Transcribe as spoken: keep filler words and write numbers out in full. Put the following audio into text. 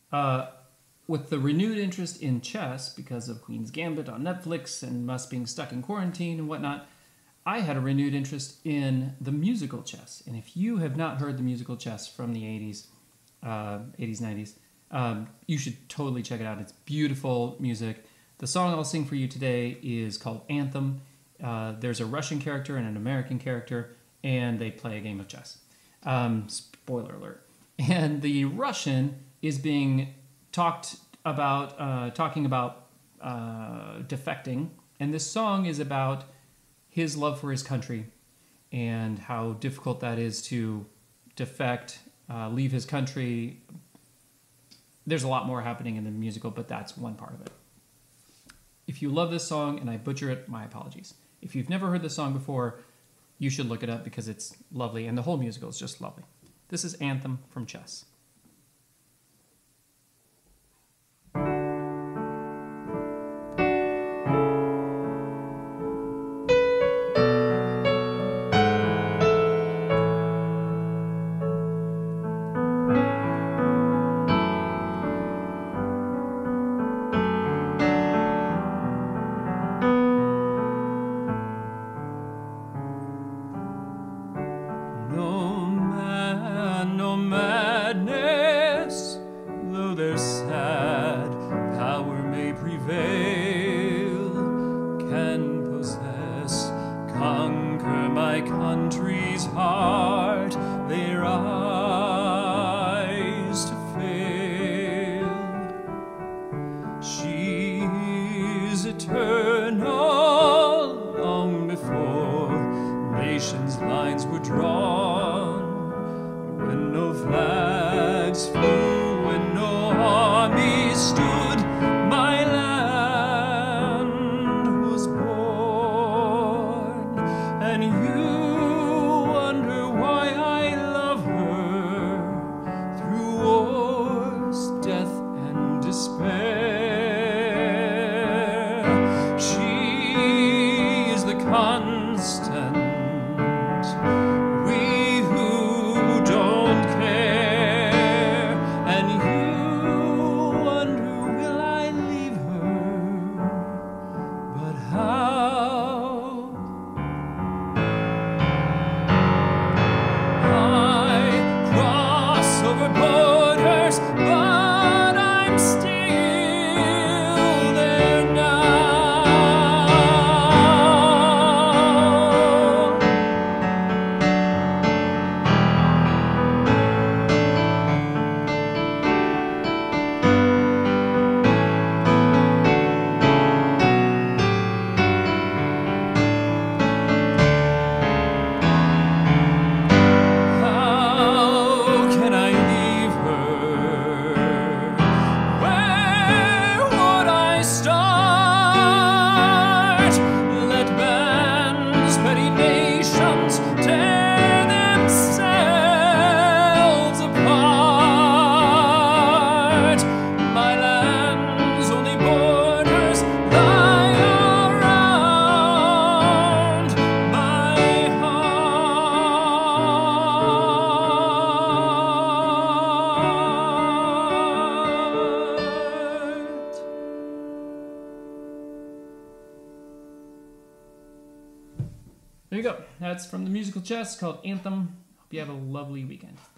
Uh, with the renewed interest in chess because of Queen's Gambit on Netflix and us being stuck in quarantine and whatnot, I had a renewed interest in the musical chess. And if you have not heard the musical chess from the eighties, uh, eighties, nineties, um, you should totally check it out. It's beautiful music. The song I'll sing for you today is called Anthem. Uh, there's a Russian character and an American character, and they play a game of chess. Um, spoiler alert. And the Russian is being talked about, uh, talking about uh, defecting, and this song is about his love for his country and how difficult that is to defect, uh, leave his country. There's a lot more happening in the musical, but that's one part of it. If you love this song and I butcher it, my apologies. If you've never heard this song before, you should look it up because it's lovely, and the whole musical is just lovely. This is Anthem from Chess. No man, no madness, though their sad power may prevail, can possess, conquer my country's heart. They rise to fail. She's eternal, long before nations' lines were drawn, when no flags flew, when no armies stood, my land was born. And you wonder why I love her, through wars, death, and despair. She is the constant, we who don't care. And you wonder, will I leave her? But how? I cross over borders, but I'm still there now. How can I leave her? Where would I start? Let bands, petty nations tear themselves apart. My land's only borders lie around my heart. There you go. That's from the musical chess called Anthem. Hope you have a lovely weekend.